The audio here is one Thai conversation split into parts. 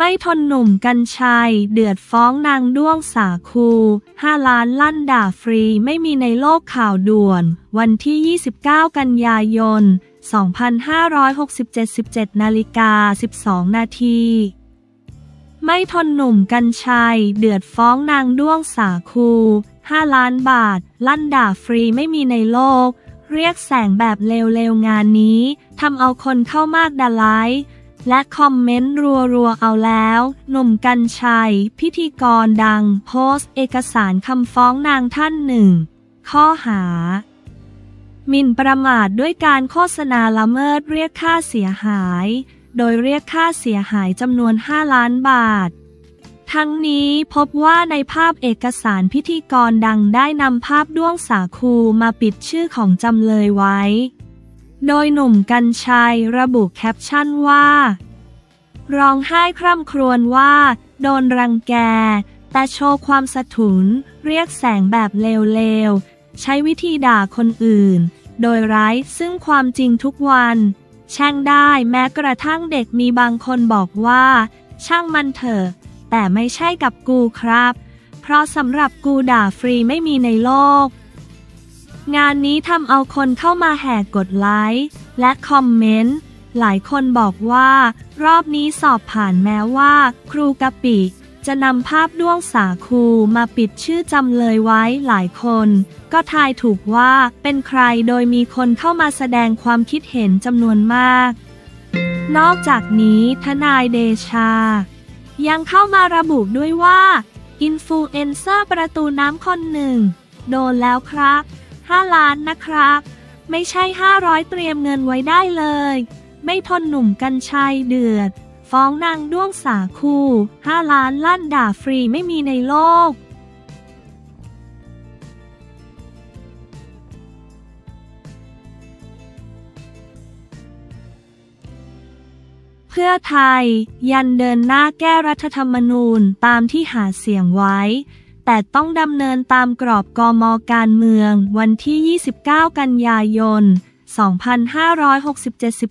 ไม่ทนหนุ่มกรรชัยเดือดฟ้องนางด้วงสาคู5 ล้านลั่นด่าฟรีไม่มีในโลกข่าวด่วนวันที่29 กันยายน 2567 17:12 นาทีไม่ทนหนุ่มกรรชัยเดือดฟ้องนางด้วงสาคู5 ล้านบาทลั่นด่าฟรีไม่มีในโลกเรียกแสงแบบเลวๆงานนี้ทำเอาคนเข้ามากด่าไลค์และคอมเมนต์รัวๆเอาแล้วหนุ่มกรรชัยพิธีกรดังโพสต์เอกสารคำฟ้องนางท่านหนึ่งข้อหาหมิ่นประมาทด้วยการโฆษณาละเมิดเรียกค่าเสียหายโดยเรียกค่าเสียหายจำนวน5 ล้านบาททั้งนี้พบว่าในภาพเอกสารพิธีกรดังได้นำภาพด้วงสาคูมาปิดชื่อของจำเลยไว้โดยหนุ่มกรรชัยระบุแคปชั่นว่าร้องไห้คร่ำครวญว่าโดนรังแกแต่โชว์ความสะทุนเรียกแสงแบบเลวๆใช้วิธีด่าคนอื่นโดยไร้ซึ่งความจริงทุกวันแช่งได้แม้กระทั่งเด็กมีบางคนบอกว่าช่างมันเถอะแต่ไม่ใช่กับกูครับเพราะสำหรับกูด่าฟรีไม่มีในโลกงานนี้ทำเอาคนเข้ามาแห่กดไลค์และคอมเมนต์หลายคนบอกว่ารอบนี้สอบผ่านแม้ว่าครูกะปิจะนำภาพด้วงสาคูมาปิดชื่อจำเลยไว้หลายคนก็ทายถูกว่าเป็นใครโดยมีคนเข้ามาแสดงความคิดเห็นจำนวนมากนอกจากนี้ทนายเดชายังเข้ามาระบุด้วยว่าอินฟลูเอนเซอร์ประตูน้ำคนหนึ่งโดนแล้วครับ5 ล้านนะครับไม่ใช่500เตรียมเงินไว้ได้เลยไม่ทนหนุ่มกรรชัยเดือดฟ้องนางด้วงสาคู5 ล้านลั่นด่าฟรีไม่มีในโลกเพื่อไทยยันเดินหน้าแก้รัฐธรรมนูญตามที่หาเสียงไว้แต่ต้องดำเนินตามกรอบกม.การเมืองวันที่29 กันยายน 2567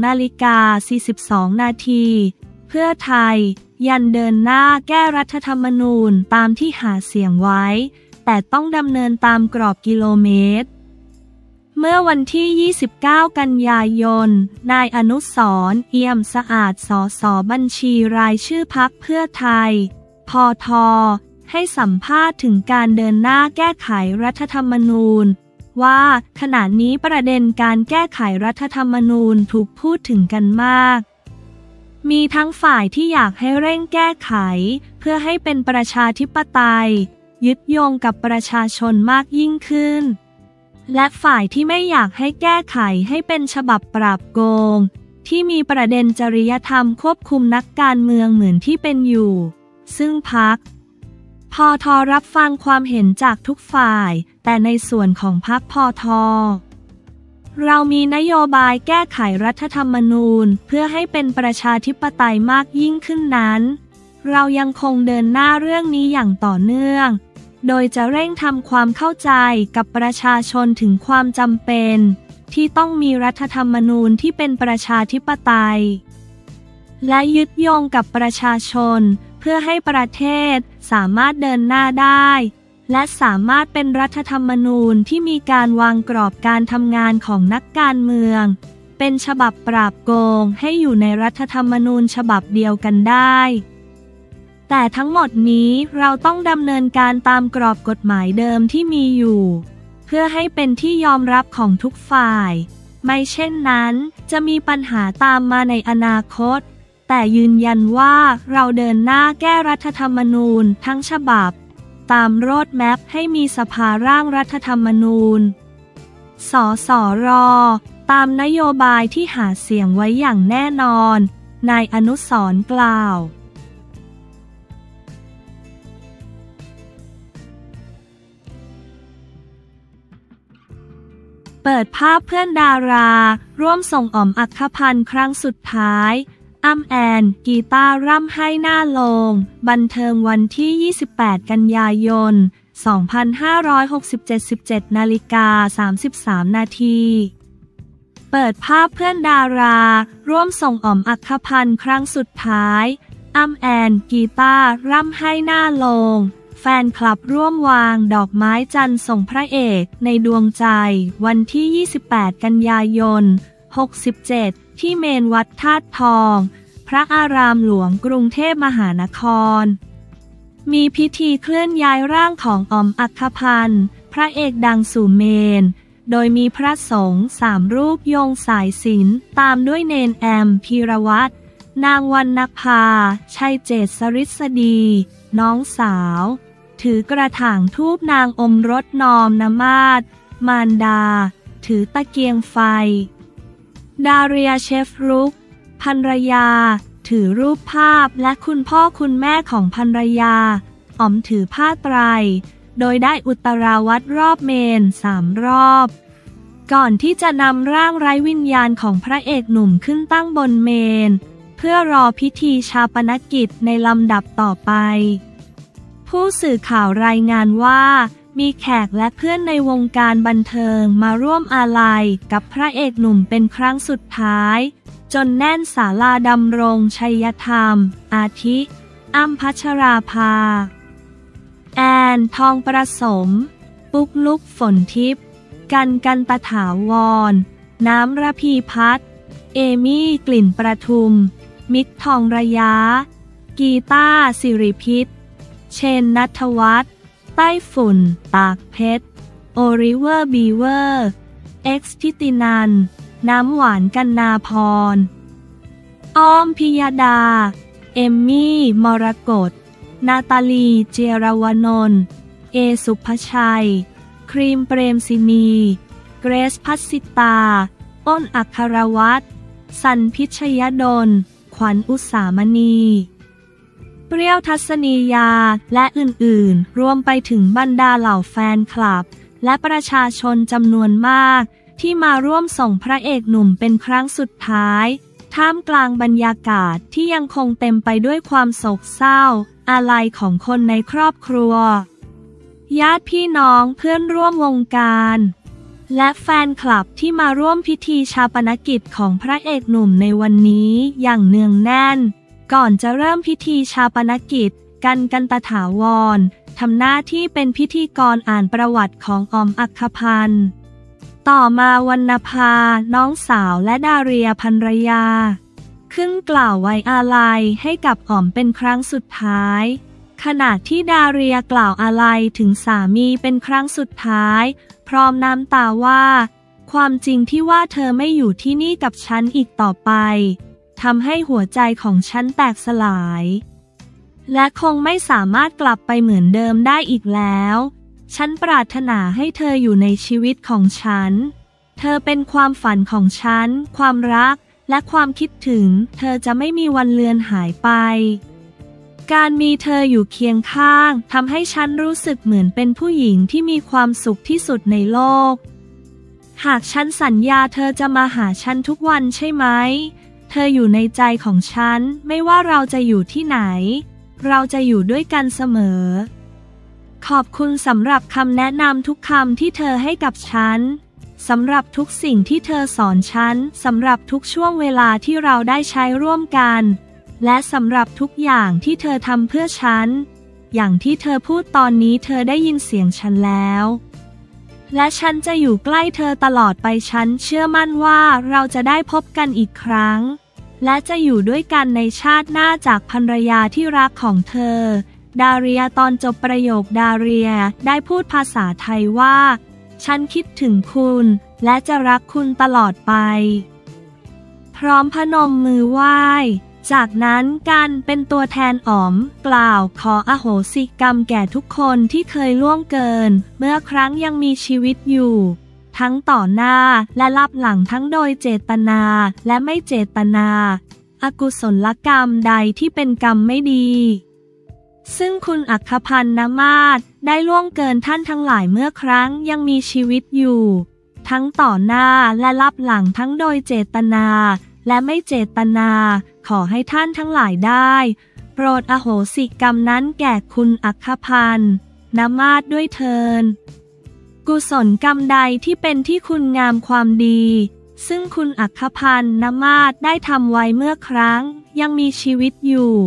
12:42 นาทีเพื่อไทยยันเดินหน้าแก้รัฐธรรมนูญตามที่หาเสียงไว้แต่ต้องดำเนินตามกรอบกิโลเมตรเมื่อวันที่29 กันยายนนายอนุสรณ์ เอี่ยมสะอาดสสบัญชีรายชื่อพรรคเพื่อไทยพท.ให้สัมภาษณ์ถึงการเดินหน้าแก้ไขรัฐธรรมนูญว่าขณะนี้ประเด็นการแก้ไขรัฐธรรมนูญถูกพูดถึงกันมากมีทั้งฝ่ายที่อยากให้เร่งแก้ไขเพื่อให้เป็นประชาธิปไตยยึดโยงกับประชาชนมากยิ่งขึ้นและฝ่ายที่ไม่อยากให้แก้ไขให้เป็นฉบับปราบโกงที่มีประเด็นจริยธรรมควบคุมนักการเมืองเหมือนที่เป็นอยู่ซึ่งพรรคพท.รับฟังความเห็นจากทุกฝ่ายแต่ในส่วนของพรรคพท.เรามีนโยบายแก้ไขรัฐธรรมนูญเพื่อให้เป็นประชาธิปไตยมากยิ่งขึ้นนั้นเรายังคงเดินหน้าเรื่องนี้อย่างต่อเนื่องโดยจะเร่งทำความเข้าใจกับประชาชนถึงความจำเป็นที่ต้องมีรัฐธรรมนูญที่เป็นประชาธิปไตยและยึดโยงกับประชาชนเพื่อให้ประเทศสามารถเดินหน้าได้และสามารถเป็นรัฐธรรมนูญที่มีการวางกรอบการทำงานของนักการเมืองเป็นฉบับปราบโกงให้อยู่ในรัฐธรรมนูญฉบับเดียวกันได้แต่ทั้งหมดนี้เราต้องดำเนินการตามกรอบกฎหมายเดิมที่มีอยู่เพื่อให้เป็นที่ยอมรับของทุกฝ่ายไม่เช่นนั้นจะมีปัญหาตามมาในอนาคตแต่ยืนยันว่าเราเดินหน้าแก้รัฐธรรมนูญทั้งฉบับตามโรดแมพให้มีสภาร่างรัฐธรรมนูญสสร.ตามนโยบายที่หาเสียงไว้อย่างแน่นอนนายอนุสรณ์กล่าวเปิดภาพเพื่อนดาราร่วมส่งอ๋อมอัครพันธ์ครั้งสุดท้ายอ้ำแอนกีตาร์ร่ำให้หน้าโรงบันเทิงวันที่28 กันยายน 2567 17:33 นาทีเปิดภาพเพื่อนดาราร่วมส่งอ๋อมอัครพันธ์ครั้งสุดท้ายอ้ำแอนกีตาร์ร่ำให้หน้าโลงแฟนคลับร่วมวางดอกไม้จันทร์ส่งพระเอกในดวงใจวันที่ 28 กันยายน 67 ที่เมนวัดธาตุทองพระอารามหลวงกรุงเทพมหานครมีพิธีเคลื่อนย้ายร่างของอ๋อมอัคคพันธ์พระเอกดังสู่เมนโดยมีพระสงฆ์3 รูปโยงสายสิญจน์ตามด้วยเนนแอมพีรวัตรนางวรรณภาชัยเจตสฤษฎีน้องสาวถือกระถางธูปนางอมรสนอมนมาศมารดาถือตะเกียงไฟดาเรียเชฟรุกภรรยาถือรูปภาพและคุณพ่อคุณแม่ของภรรยาอ๋อมถือผ้าไตรโดยได้อุตราวัดรอบเมน3 รอบก่อนที่จะนำร่างไร้วิญญาณของพระเอกหนุ่มขึ้นตั้งบนเมนเพื่อรอพิธีชาปนกิจในลำดับต่อไปผู้สื่อข่าวรายงานว่ามีแขกและเพื่อนในวงการบันเทิงมาร่วมอาลัยกับพระเอกหนุ่มเป็นครั้งสุดท้ายจนแน่นศาลาดำรงชัยธรรมอาทิอ้ำพัชราภาแอนทองประสมปุ๊กลุกฝนทิพย์กันตถาวรน้ำระพีพัฒน์เอมี่กลิ่นประทุมมิกทองระยะกีตาร์สิริพิษเชนณัฐวัฒน์ไต้ฝุ่นตากเพชรโอริเวอร์บีเวอร์เอ็กซ์ทิตินันน้ำหวานกันนาพรอ้อมพิยดาเอมมี่มรกตนาตาลีเจรวนนท์เอสุภชัยครีมเปรมศินีเกรซพัสสิตาอ้นอัครวัฒน์สันพิชยดลขวัญอุสามณีเปรี้ยวทัศนียาและอื่นๆรวมไปถึงบรรดาเหล่าแฟนคลับและประชาชนจำนวนมากที่มาร่วมส่งพระเอกหนุ่มเป็นครั้งสุดท้ายท่ามกลางบรรยากาศที่ยังคงเต็มไปด้วยความโศกเศร้าอาลัยของคนในครอบครัวญาติพี่น้องเพื่อนร่วมวงการและแฟนคลับที่มาร่วมพิธีชาปนกิจของพระเอกหนุ่มในวันนี้อย่างเนืองแน่นก่อนจะเริ่มพิธีชาปนกิจกันตถาวรทำหน้าที่เป็นพิธีกรอ่านประวัติของอ๋อมอัคคพันธ์ต่อมาวรรณภาน้องสาวและดาเรียภรรยาขึ้นกล่าวไว้อาลัยให้กับอ๋อมเป็นครั้งสุดท้ายขณะที่ดาเรียกล่าวอาลัยถึงสามีเป็นครั้งสุดท้ายพร้อมน้ำตาว่าความจริงที่ว่าเธอไม่อยู่ที่นี่กับฉันอีกต่อไปทำให้หัวใจของฉันแตกสลายและคงไม่สามารถกลับไปเหมือนเดิมได้อีกแล้วฉันปรารถนาให้เธออยู่ในชีวิตของฉันเธอเป็นความฝันของฉันความรักและความคิดถึงเธอจะไม่มีวันเลือนหายไปการมีเธออยู่เคียงข้างทำให้ฉันรู้สึกเหมือนเป็นผู้หญิงที่มีความสุขที่สุดในโลกหากฉันสัญญาเธอจะมาหาฉันทุกวันใช่ไหมเธออยู่ในใจของฉันไม่ว่าเราจะอยู่ที่ไหนเราจะอยู่ด้วยกันเสมอขอบคุณสำหรับคำแนะนำทุกคำที่เธอให้กับฉันสำหรับทุกสิ่งที่เธอสอนฉันสำหรับทุกช่วงเวลาที่เราได้ใช้ร่วมกันและสำหรับทุกอย่างที่เธอทำเพื่อฉันอย่างที่เธอพูดตอนนี้เธอได้ยินเสียงฉันแล้วและฉันจะอยู่ใกล้เธอตลอดไปฉันเชื่อมั่นว่าเราจะได้พบกันอีกครั้งและจะอยู่ด้วยกันในชาติหน้าจากภรรยาที่รักของเธอดาเรียตอนจบประโยคดาเรียได้พูดภาษาไทยว่าฉันคิดถึงคุณและจะรักคุณตลอดไปพร้อมพนมมือไหว้จากนั้นกันเป็นตัวแทนอ๋อมกล่าวขออโหสิกรรมแก่ทุกคนที่เคยล่วงเกินเมื่อครั้งยังมีชีวิตอยู่ทั้งต่อหน้าและลับหลังทั้งโดยเจตนาและไม่เจตนาอกุศลกรรมใดที่เป็นกรรมไม่ดีซึ่งคุณอัคคพันธ์นมาศได้ล่วงเกินท่านทั้งหลายเมื่อครั้งยังมีชีวิตอยู่ทั้งต่อหน้าและลับหลังทั้งโดยเจตนาและไม่เจตนาขอให้ท่านทั้งหลายได้โปรดอโหสิกรรมนั้นแก่คุณอัคคพันธ์นมาศด้วยเถิดกุศลกรรมใดที่เป็นที่คุณงามความดีซึ่งคุณอัคคพันธ์นมาศได้ทำไว้เมื่อครั้งยังมีชีวิตอยู่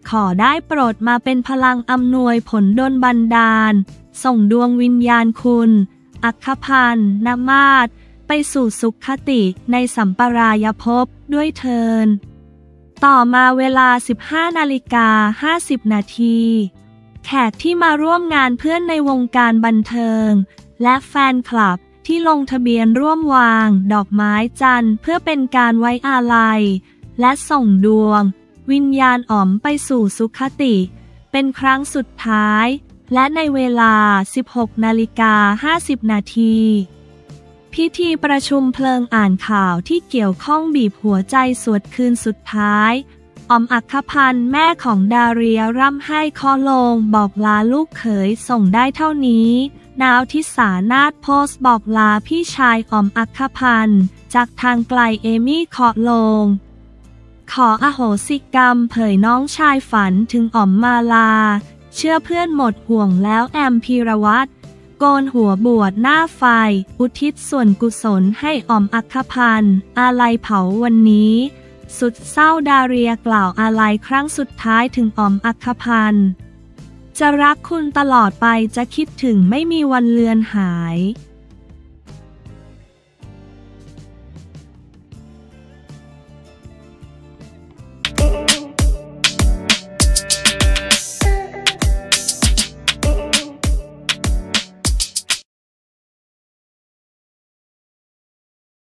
ขอได้โปรดมาเป็นพลังอำนวยผลดลบันดาลส่งดวงวิญญาณคุณอัคคพันธ์ นมาศไปสู่สุขคติในสัมปรายภพด้วยเทินต่อมาเวลา 15:50 นาทีแขกที่มาร่วมงานเพื่อนในวงการบันเทิงและแฟนคลับที่ลงทะเบียนร่วมวางดอกไม้จันทร์เพื่อเป็นการไว้อาลัยและส่งดวงวิญญาณอ๋อมไปสู่สุขติเป็นครั้งสุดท้ายและในเวลา 16:50 นาทีพิธีประชุมเพลิงอ่านข่าวที่เกี่ยวข้องบีบหัวใจสวดคืนสุดท้ายอ๋อมอัคคพันธ์แม่ของดาเรียร่ำไห้เคาะโลงบอกลาลูกเขยส่งได้เท่านี้นาวทิสานาถโพสต์บอกลาพี่ชายอ๋อมอัคคพันธ์จากทางไกลเอมี่เคาะโลงขออโหสิกรรมเผยน้องชายฝันถึงอ๋อมมาลาเชื่อเพื่อนหมดห่วงแล้วแอมพีรวัตรโกนหัวบวชหน้าไฟอุทิศส่วนกุศลให้อ๋อมอัคคพันธ์อาลัยเผาวันนี้สุดเศร้าดาเรียกล่าวอาลัยครั้งสุดท้ายถึงอ๋อมอัคคพันธ์จะรักคุณตลอดไปจะคิดถึงไม่มีวันเลือนหาย